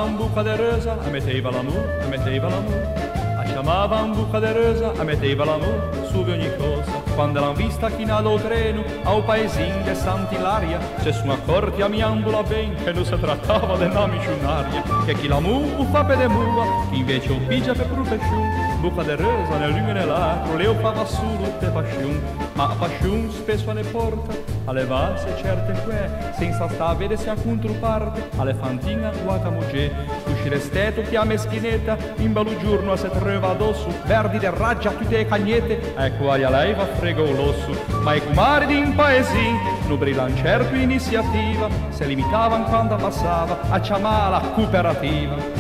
chamavam Boca de Rosa, a metteva l'amore, a metteva l'amore. A chamavam Boca de Rosa, a metteva l'amore, su ogni cosa. Quando l'han vista chinare il treno, ao paesin de Sant'Ilaria, se sono accorti a miandola ben, che non si trattava di una missionaria. Che chi l'amore fa per de mua, chi invece o pigia per professione. Boca de Rosa nell'uno e nell'altro, leo fava solo te passion, ma a passion spesso ne porta, alle valse certe que, senza sta a vedere se a controparte, alle fantina guata mogè, uscire steto che a meschinetta, in balu giorno a se trova addosso, verdi de raggia tutte le cagnette, ecco a lei va frego l'osso, ma i cumari di in paesin, non brillan certo iniziativa, se limitavan quando passava a chiamare la cooperativa.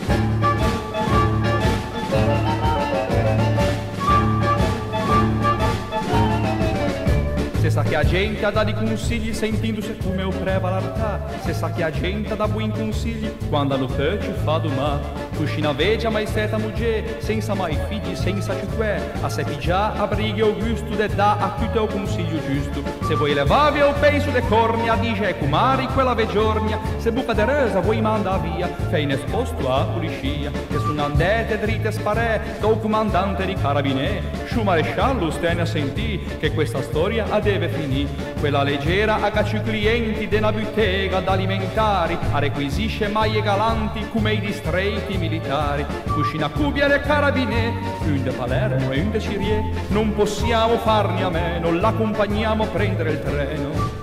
Se sa che a gente ha dato consigli sentendosi come o prevalartà, se sa che a gente ha dato buoni consigli quando hanno ci fa domani. Cuscina veggia mai seta mogge, senza mai figli, senza ciuquè, a se pigià a brighe o gusto de da a tutto il consiglio giusto. Se vuoi levavi o penso de cornia, dice cumari quella veggiornia, se Boca de Rosa vuoi manda via, fai in esposto a puliscia, che sono andate dritte sparè, do comandante di carabinè, sciù maresciallo stene a sentì, che questa storia ha deve finì, quella leggera a cacciu clienti de una bottega d'alimentari, a requisisce maglie galanti come i distretti militari, cucina cubia e carabinè, un de Palermo e un de Cirie, non possiamo farne a meno, l'accompagniamo a prendere il treno.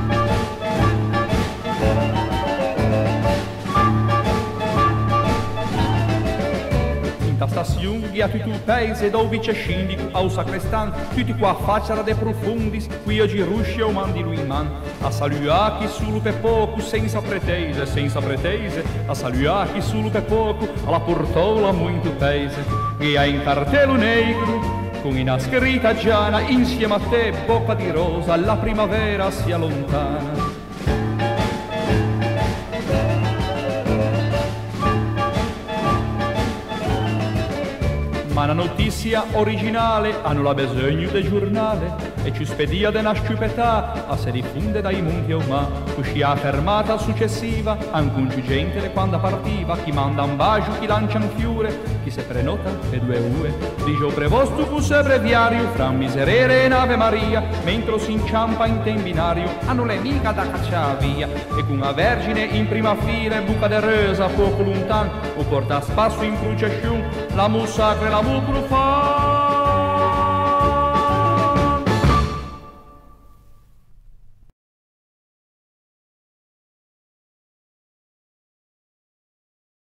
Stazione a tutto il paese dove c'è scindico au sacrestan, tutti qua faccia de profundis, qui oggi ruscia o mandi lui in man, a saluare chi solo per poco, senza pretese, a saluare chi solo per poco, alla portola molto paese, che ha in cartello negro, con una scritta giana, insieme a te, Boca di Rosa, la primavera si allontana. Ma una notizia originale hanno la bisogno del giornale e ci spedia de una stupetà a se diffonde dai monti umà. Uscì a fermata successiva, anche un gente quando partiva, chi manda un bacio, chi lancia un fiore, chi se prenota per 2 ore. Dice o prevosto fosse breviario fra miserere e Ave Maria, mentre si inciampa in te in binario, hanno le mica da cacciare via. E con una vergine in prima fila e Boca de Rosa poco lontan, o porta a spasso in procession, la sacra e la fa